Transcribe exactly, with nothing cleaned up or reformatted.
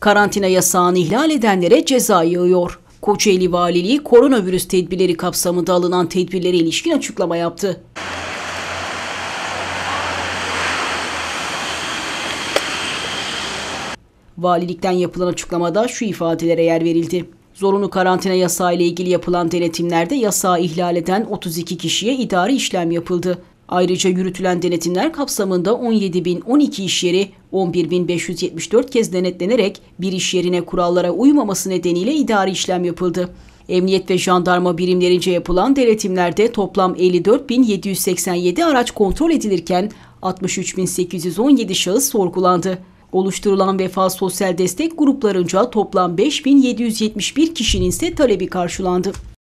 Karantina yasağını ihlal edenlere ceza yağıyor. Kocaeli Valiliği koronavirüs tedbirleri kapsamında alınan tedbirlere ilişkin açıklama yaptı. Valilikten yapılan açıklamada şu ifadelere yer verildi. Zorunlu karantina yasağı ile ilgili yapılan denetimlerde yasağı ihlal eden otuz iki kişiye idari işlem yapıldı. Ayrıca yürütülen denetimler kapsamında on yedi bin on iki iş yeri on bir bin beş yüz yetmiş dört kez denetlenerek bir iş yerine kurallara uymaması nedeniyle idari işlem yapıldı. Emniyet ve jandarma birimlerince yapılan denetimlerde toplam elli dört bin yedi yüz seksen yedi araç kontrol edilirken altmış üç bin sekiz yüz on yedi şahıs sorgulandı. Oluşturulan Vefa Sosyal Destek gruplarınca toplam beş bin yedi yüz yetmiş bir kişinin ise talebi karşılandı.